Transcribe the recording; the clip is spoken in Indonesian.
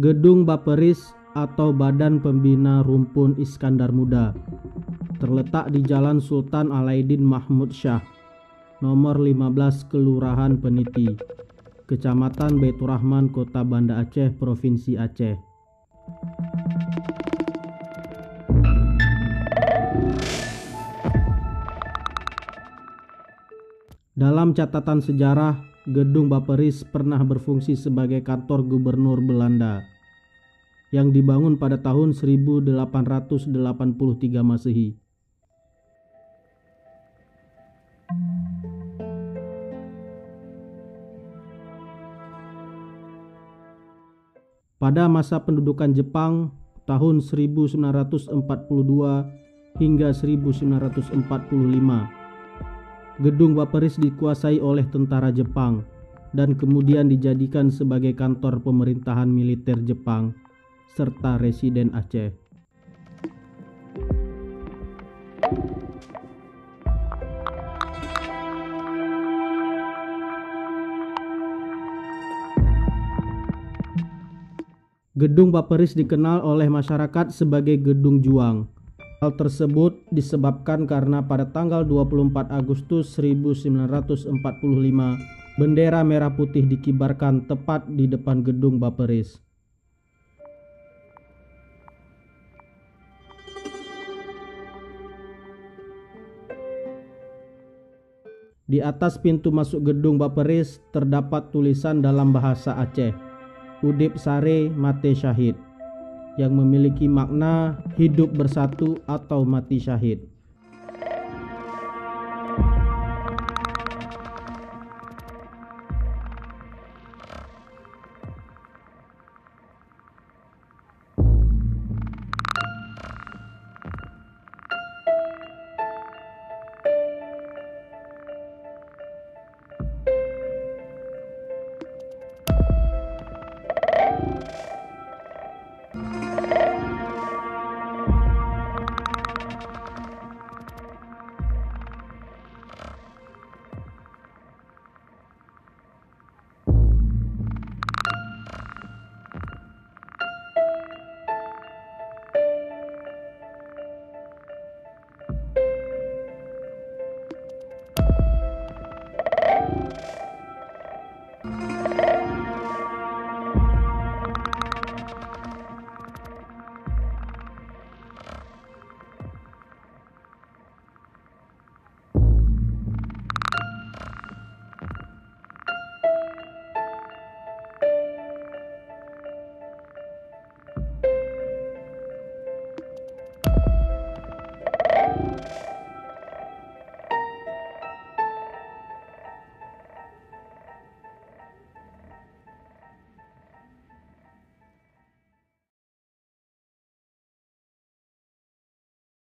Gedung Baperis atau Badan Pembina Rumpun Iskandar Muda terletak di Jalan Sultan Alauddin Mahmud Shah, nomor 15, Kelurahan Peniti, Kecamatan Baitur Rahman, Kota Banda Aceh, Provinsi Aceh. Dalam catatan sejarah, Gedung Baperis pernah berfungsi sebagai kantor gubernur Belanda yang dibangun pada tahun 1883 Masehi. Pada masa pendudukan Jepang tahun 1942 hingga 1945, Gedung Baperis dikuasai oleh tentara Jepang dan kemudian dijadikan sebagai kantor pemerintahan militer Jepang serta residen Aceh. Gedung Baperis dikenal oleh masyarakat sebagai Gedung Juang. Hal tersebut disebabkan karena pada tanggal 24 Agustus 1945 bendera merah putih dikibarkan tepat di depan Gedung Baperis. Di atas pintu masuk Gedung Baperis terdapat tulisan dalam bahasa Aceh, Udip Sare Mate Syahid, yang memiliki makna hidup bersatu atau mati syahid.